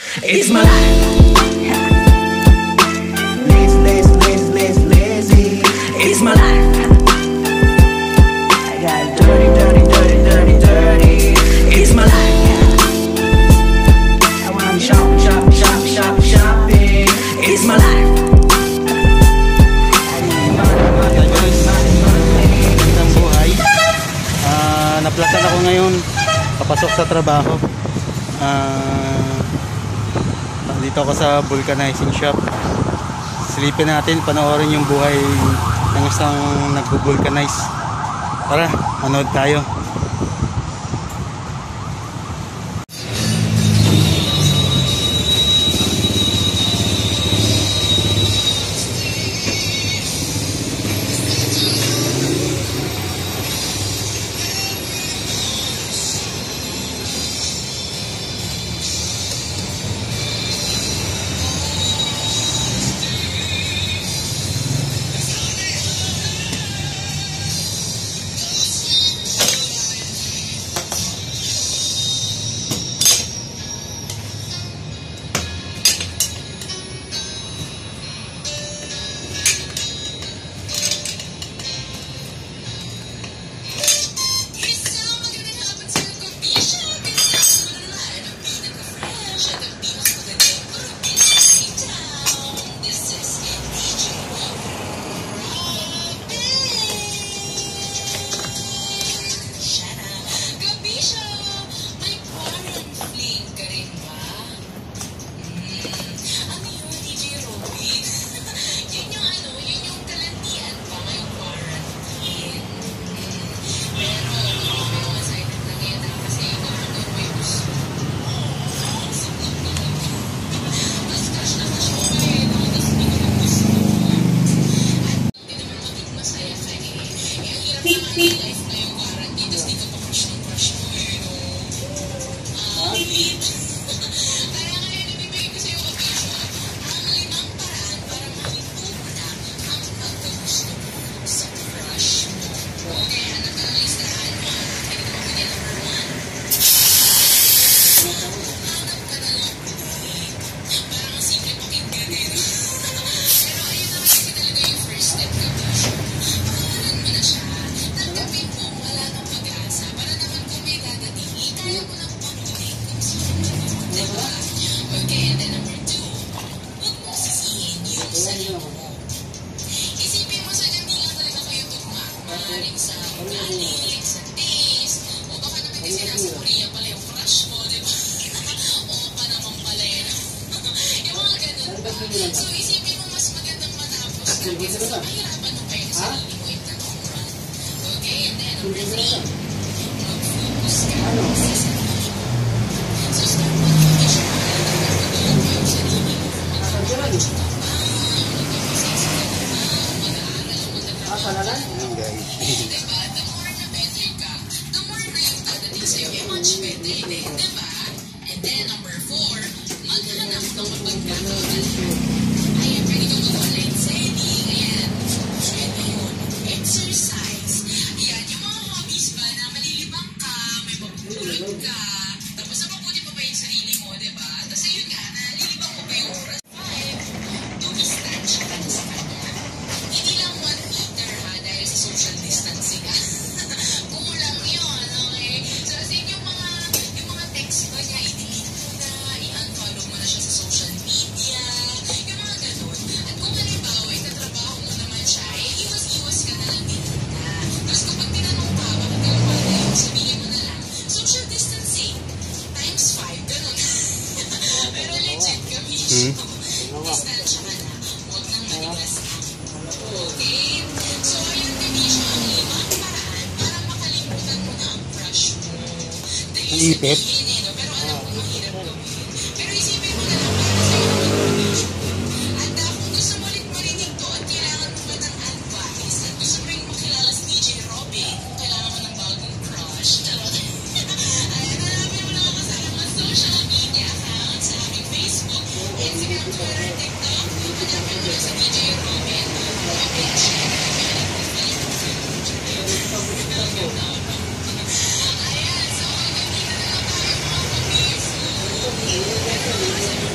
It's my life. Lazy. It's my life. I got dirty. It's my life. I wanna shopping. It's my life. Magandang buhay. Naplasan ako ngayon. Papasok sa trabaho. Dito ako sa vulcanizing shop. Silipin natin, panoorin yung buhay ng isang nagbo-vulcanize. Tara, manood tayo. Isipin mo sa hindi lang talaga kayo tugma. Maaaring sa ugali, sa taste, o baka naman kasi nasa Korea pala yung crush mo, di ba? O pa naman pala yan. Yung mga ganun ba? So isipin mo mas magandang matapos na kaysa sa mahirapan mo kayo sa sarili mo in the long run. Okay, and then number 3, mag-focus ka sa sarili mo. So start mo na mag-isip mo na nagpapagulong mo yung sarili mo. Diba? The more na better ka, the more na yung dadating sa'yo ay much better din, diba? And then number 4, maghanap ng mapagkakawal. Ayan, pwede kang mag-online selling. Ayan, pwede yun. Exercise. Ayan, yung mga hobbies ba na malilibang ka, may mapupulot ka, tapos napabuti pa ba yung sarili mo, diba? Tapos ayun nga, nalilibang mo pa yung oras. 5, dumistansya ka na sa kanya. Hindi lang 1 meter ha, dahil sa social distancing ha. Kulang yun, okay? So, as in yung mga text ba niya, i-delete mo na, i-unfollow mo na siya sa social media, yung mga ganun. At kung halimbawa, itatrabaho mo naman siya, iwas-iwas ka na lang din na. Tapos kapag tinanong ka, bakit ka lumalayo, sabihin mo na lang, social distancing times 5, ganun. Pero legit kami siya. Distansya ka na, huwag nang manigas ka. Okay? So, ayun kami siya ang 5 paraan para makalimutan mo na ang crush mo. Dahil Ipit? sabihin no? Pero alam ko mahirap gawin. Pero isipin mo na lang para sa'yo naman ang crush mo. At kung gusto mo ulit marinig to at kailangan mo ba ng advice at gusto mo rin makilala si DJ Robin kung kailangan mo ng bagong crush. Charot. Ayan, hanapin mo lang ako sa mga social media accounts sa aming Facebook, Instagram, Twitter, TikTok. Hanapin mo lang sa DJ Robin. Okay, share. Ayan, so ganito na lang tayo mga kapis.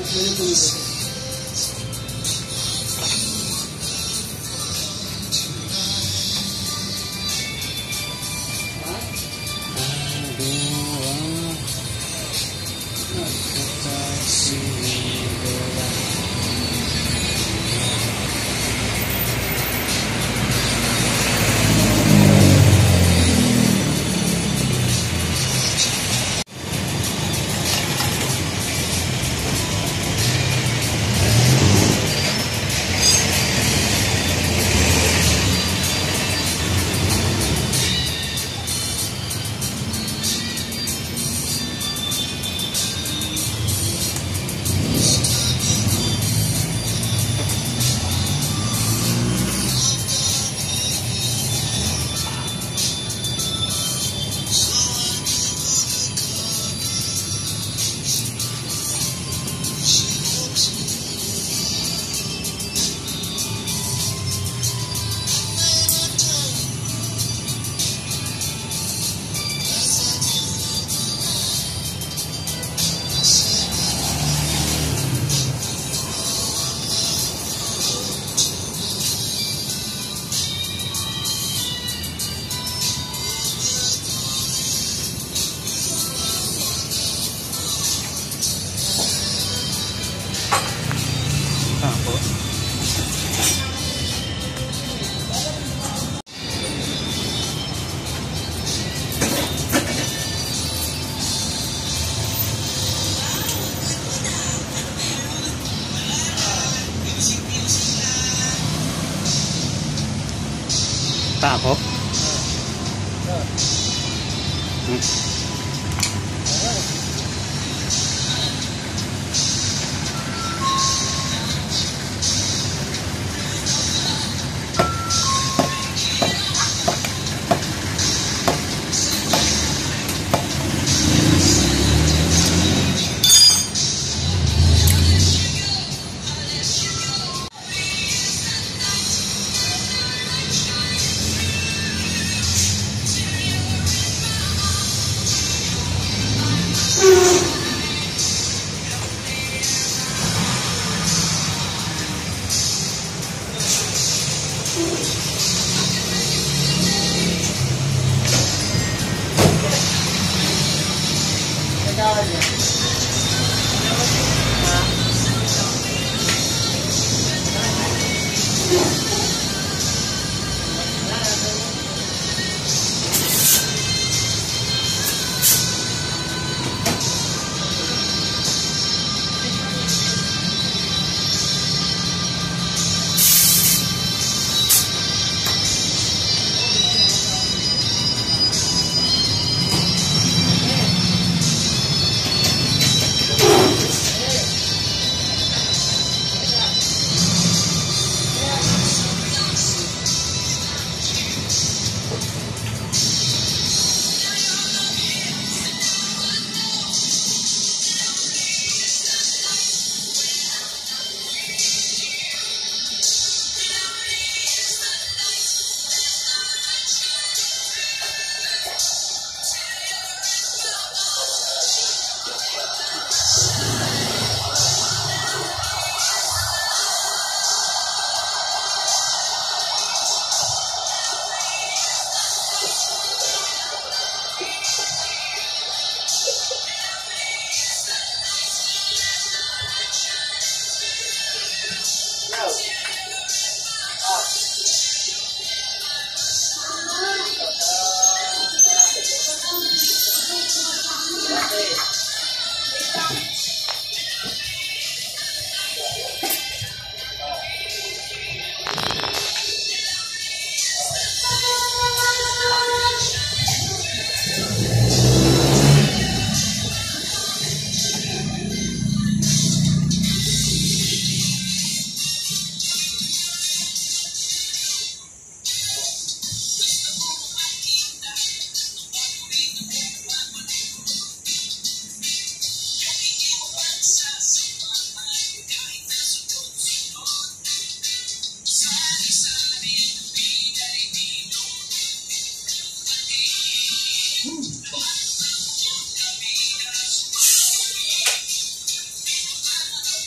Tako.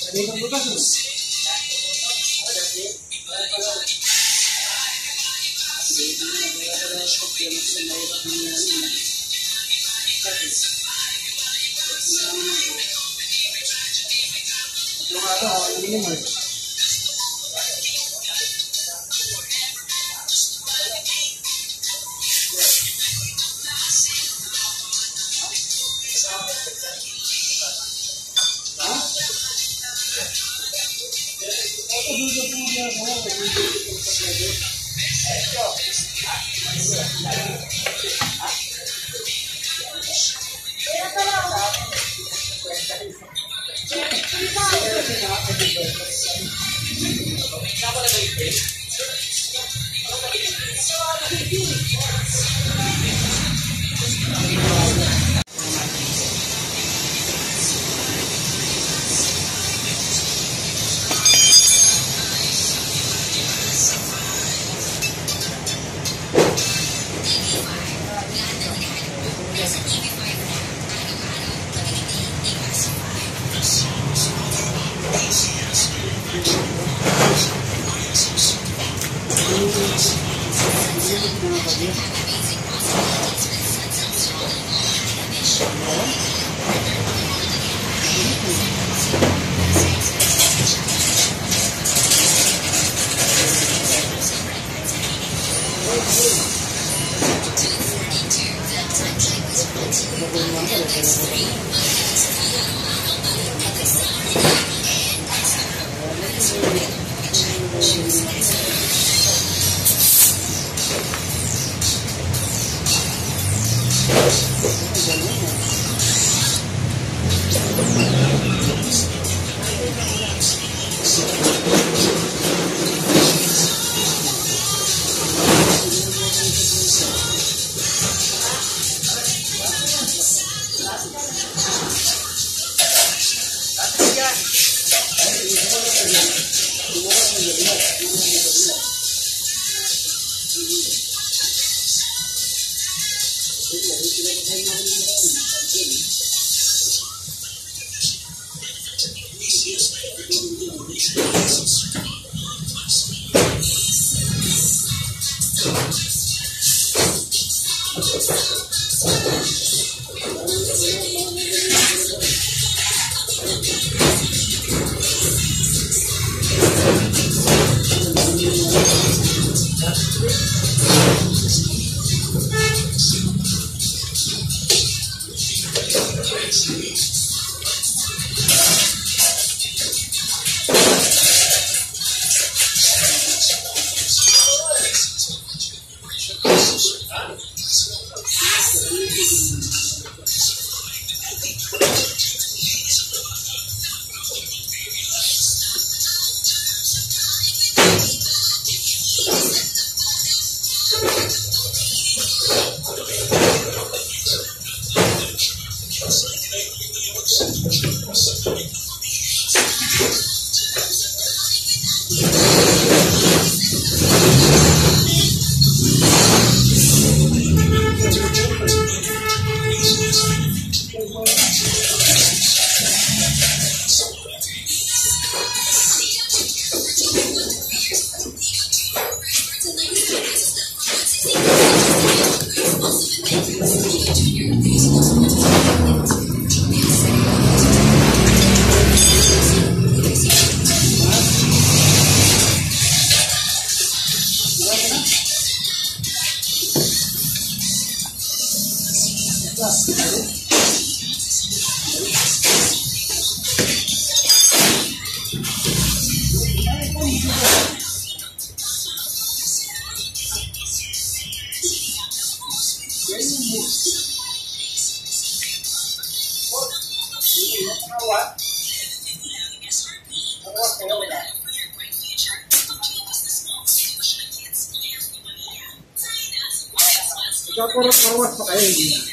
Karuwas pa kayo, hindi na.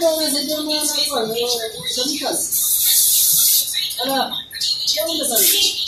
Ano? Ano?